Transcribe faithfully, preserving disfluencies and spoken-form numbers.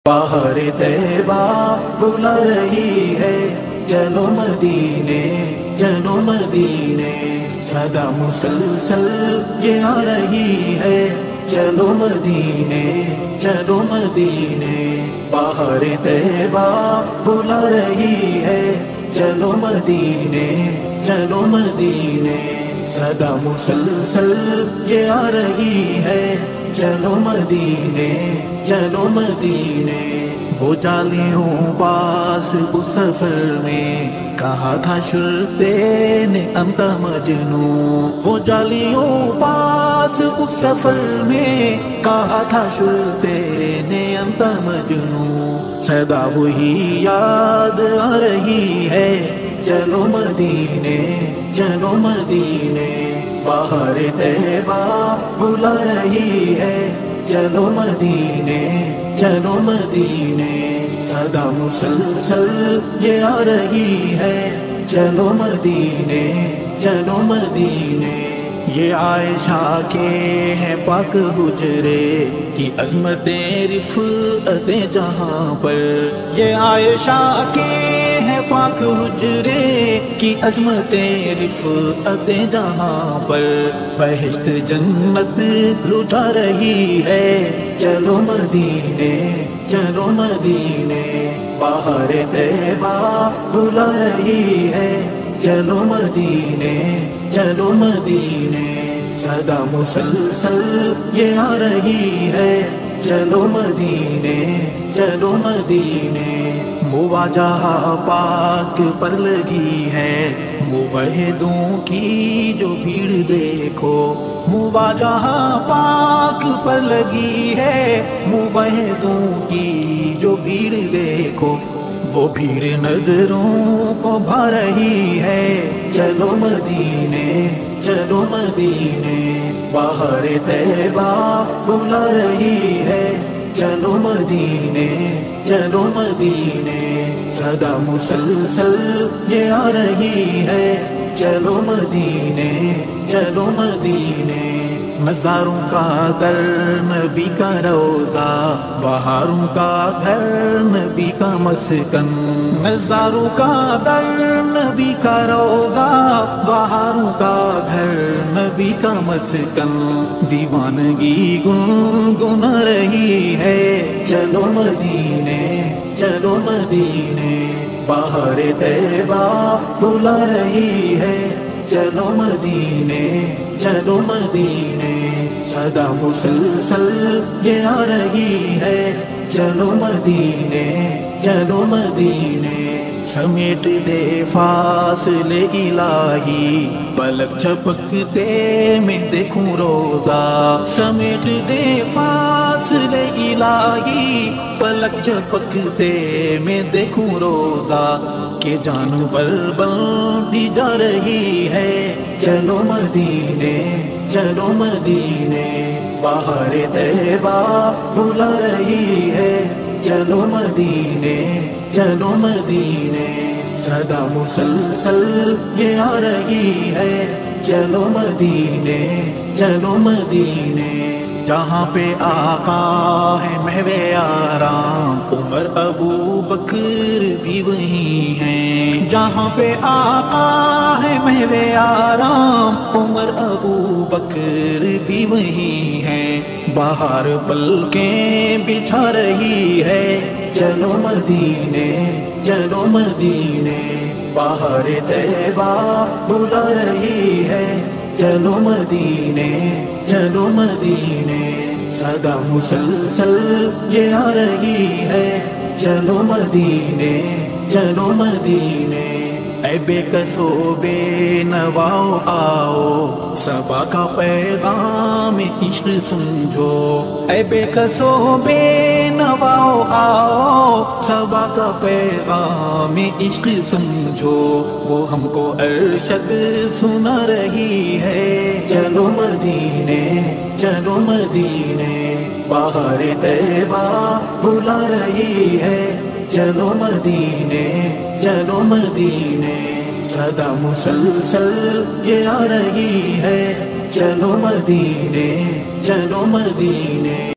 باہر طیبہ بلا رہی ہے، چلو مدینے چلو مدینے، صدا مسلسل یہ آ رہی ہے، چلو مدینے چلو مدینے۔ باہر طیبہ بلا رہی ہے، چلو مدینے چلو مدینے، صدا مسلسل یہ آ رہی ہے، چلو مدینے چلو مدینے۔ وہ جالیوں پاس اس سفر میں کہا تھا شرطے نے انت مجنون، وہ جالیوں پاس اس سفر میں کہا تھا شرطے نے انت مجنون، صدا وہی یاد آ رہی ہے، چلو مدینے چلو مدینے۔ باہر طیبہ بلا رہی ہے، چلو مدینے چلو مدینے، صدا مسلسل یہ آ رہی ہے، چلو مدینے چلو مدینے۔ یہ عائشہ کے ہیں پاک حجرے کی عظمتیں رفعتیں جہاں پر، یہ عائشہ کے ہیں پاک حجرے کی عظمتیں رفعتیں جہاں پر، بہشت جنت لٹا رہی ہے، چلو مدینے چلو مدینے۔ باہر طیبہ بلا رہی ہے، چلو مدینے چلو مدینے، صدا مسلسل یہ آ رہی ہے، چلو مدینے چلو مدینے۔ مواجہ پاک پر لگی ہے، موحدوں کی جو بھیڑ دیکھو، مواجہ پاک پر لگی ہے، موحدوں کی جو بھیڑ دیکھو، وہ بھیڑ نظروں کو بھا رہی ہے، چلو مدینے چلو مدینے۔ باہر طیبہ بلا رہی ہے، چلو مدینے چلو مدینے، صدا مسلسل یہ آ رہی ہے، چلو مدینے چلو مدینے۔ نظاروں کا در نبی کا روضہ، بہاروں کا گھر نبی کا مسکن، نظاروں کا در نبی کا روضہ، بہاروں کا گھر نبی کا مسکن، دیوانگی گنگنا رہی ہے، چلو مدینے چلو مدینے۔ باہر طیبہ بلا رہی ہے، چلو مدینے چلو مدینے، صدا مسلسل یہ آ رہی ہے، چلو مدینے چلو مدینے۔ سمیٹ دے فاصلے الہی، پلک جھپکتے میں دیکھوں روزہ، سمیٹ دے فاصلے الہی، پلک جھپکتے میں دیکھوں روزہ، کہ جان بلبلتی جا رہی ہے، چلو مدینے چلو مدینے۔ باہر طیبہ بلا رہی ہے، چلو مدینے چلو مدینے، صدا مسلسل یہ آ رہی ہے، چلو مدینے چلو مدینے۔ جہاں پہ آقا ہے محو آرام، عمر ابو بکر بھی وہی ہیں، جہاں پہ آقا ہے محو آرام، عمر ابو بکر بھی وہی ہیں، باہر پلکیں بچھا رہی ہے، چلو مدینے چلو مدینے۔ باہر طیبہ بلا رہی ہے، چلو مدینے چلو مدینے، صدا مسلسل یہ آ رہی ہے، چلو مدینے چلو مدینے۔ اے بے کسو بے نواؤ آؤ، صبا کا پیغام عشق سمجھو، اے بے کسو بے نواؤ آؤ، صبا کا پیغام عشق سمجھو، وہ ہم کو ارشد سنا رہی ہے، چلو مدینے چلو مدینے۔ باہر طیبہ بلا رہی ہے، چلو مدینے چلو مدینے، صدا مسلسل یہ آ رہی ہے، چلو مدینے چلو مدینے۔